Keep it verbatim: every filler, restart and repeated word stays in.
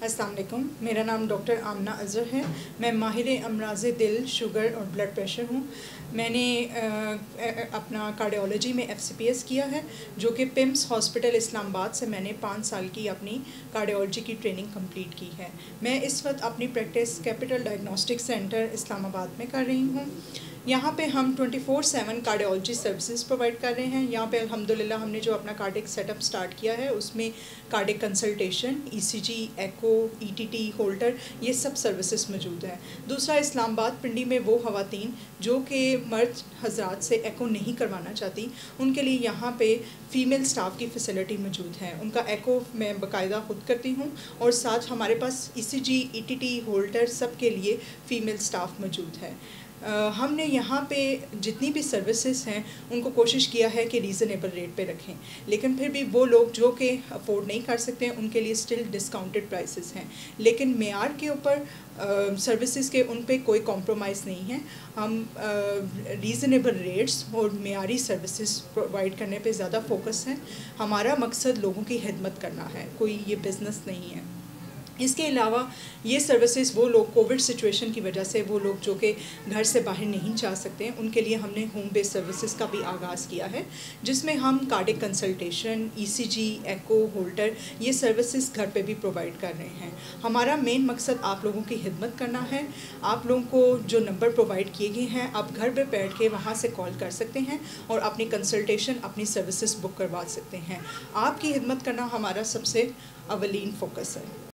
अस्सलाम वालेकुम। मेरा नाम डॉक्टर आमना अज़हर है। मैं माहिर अमराज़ दिल, शुगर और ब्लड प्रेशर हूँ। मैंने आ, अपना कार्डियोलॉजी में एफ सी पी एस किया है, जो कि पिम्स हॉस्पिटल इस्लामाबाद से मैंने पाँच साल की अपनी कार्डियोलॉजी की ट्रेनिंग कंप्लीट की है। मैं इस वक्त अपनी practice capital diagnostic centre Islamabad में कर रही हूँ। यहाँ पे हम twenty four seven cardiology services provide कर रहे हैं। यहाँ पे अल्हम्दुलिल्लाह हमने जो अपना कार्डिक सेटअप स्टार्ट किया है उसमें cardiac consultation, E C G, echo, E T T, Holter, ये सब सर्विसेज मौजूद हैं। दूसरा, इस्लामाबाद पिंडी में वो ख़वातीन जो कि मर्द हजरात से एको नहीं करवाना चाहती, उनके लिए यहाँ पे फ़ीमेल स्टाफ की फ़ैसिलिटी मौजूद है। उनका एको मैं बाकायदा ख़ुद करती हूँ और साथ हमारे पास E C G, E T T, Holter सब के लिए फ़ीमेल स्टाफ मौजूद है। Uh, हमने यहाँ पे जितनी भी सर्विसेज हैं उनको कोशिश किया है कि रीज़नेबल रेट पे रखें, लेकिन फिर भी वो लोग जो कि अफोर्ड नहीं कर सकते हैं उनके लिए स्टिल डिस्काउंटेड प्राइसेस हैं। लेकिन मेयार के ऊपर सर्विसेज uh, के उन पे कोई कॉम्प्रोमाइज़ नहीं है। हम रीज़नेबल रेट्स और मेयारी सर्विसेज प्रोवाइड करने पे ज़्यादा फोकस है। हमारा मकसद लोगों की खिदमत करना है, कोई ये बिज़नेस नहीं है। इसके अलावा ये सर्विसेज वो लोग कोविड सिचुएशन की वजह से वो लोग जो कि घर से बाहर नहीं जा सकते हैं उनके लिए हमने होम बेस्ड सर्विसेज का भी आगाज़ किया है, जिसमें हम cardiac consultation, E C G, echo, Holter, ये सर्विसेज घर पे भी प्रोवाइड कर रहे हैं। हमारा मेन मकसद आप लोगों की खिदमत करना है। आप लोगों को जो नंबर प्रोवाइड किए गए हैं आप घर पे बैठ के वहाँ से कॉल कर सकते हैं और अपनी कंसल्टेशन, अपनी सर्विसेज बुक करवा सकते हैं। आपकी खिदमत करना हमारा सबसे अवलीन फोकस है।